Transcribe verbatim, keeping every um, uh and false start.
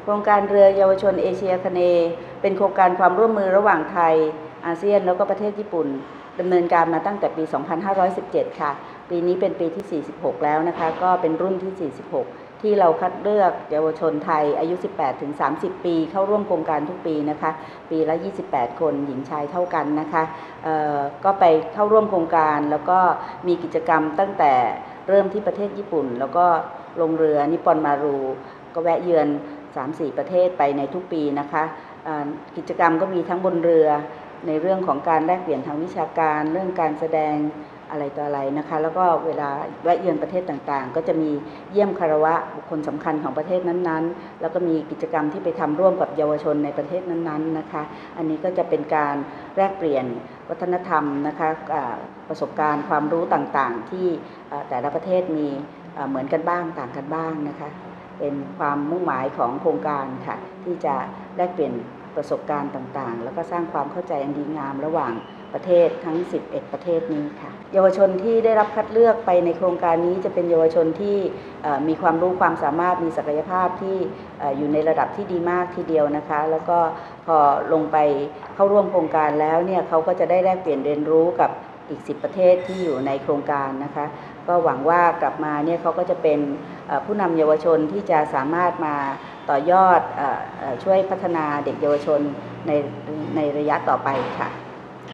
ครงการเรือเยาวชนเอเชียคเนย์เป็นโครงการความร่วมมือระหว่างไทยอาเซียนแล้วก็ประเทศญี่ปุ่นดำเนินการมาตั้งแต่ปี สองพันห้าร้อยสิบเจ็ด ค่ะปีนี้เป็นปีที่ สี่สิบหก แล้วนะคะก็เป็นรุ่นที่ สี่สิบหก ที่เราคัดเลือกเยาวชนไทยอายุ สิบแปดถึงสามสิบ ปีเข้าร่วมโครงการทุกปีนะคะปีละ ยี่สิบแปด คนหญิงชายเท่ากันนะคะก็ไปเข้าร่วมโครงการแล้วก็มีกิจกรรมตั้งแต่เริ่มที่ประเทศญี่ปุ่นแล้วก็ลงเรือนิปปอนมารูก็แวะเยือน สามสี่ ประเทศไปในทุกปีนะคะกิจกรรมก็มีทั้งบนเรือในเรื่องของการแลกเปลี่ยนทางวิชาการเรื่องการแสดงอะไรต่ออะไรนะคะแล้วก็เวลาแวะเยือนประเทศต่างๆก็จะมีเยี่ยมคารวะบุคคลสำคัญของประเทศนั้นๆแล้วก็มีกิจกรรมที่ไปทำร่วมกับเยาวชนในประเทศนั้นๆนะคะอันนี้ก็จะเป็นการแลกเปลี่ยนวัฒนธรรมนะคะประสบการณ์ความรู้ต่างๆที่แต่ละประเทศมีเหมือนกันบ้างต่างกันบ้างนะคะเป็นความมุ่งหมายของโครงการค่ะที่จะแลกเปลี่ยนประสบการณ์ต่างๆแล้วก็สร้างความเข้าใจอันดีงามระหว่างประเทศทั้งสิบเอ็ดประเทศนี้ค่ะเยาวชนที่ได้รับคัดเลือกไปในโครงการนี้จะเป็นเยาวชนที่มีความรู้ความสามารถมีศักยภาพที่อยู่ในระดับที่ดีมากทีเดียวนะคะแล้วก็พอลงไปเข้าร่วมโครงการแล้วเนี่ยเขาก็จะได้แลกเปลี่ยนเรียนรู้กับอีกสิบประเทศที่อยู่ในโครงการนะคะก็หวังว่ากลับมาเนี่ยเขาก็จะเป็นผู้นำเยาวชนที่จะสามารถมาต่อยอดช่วยพัฒนาเด็กเยาวชนในในระยะต่อไปค่ะ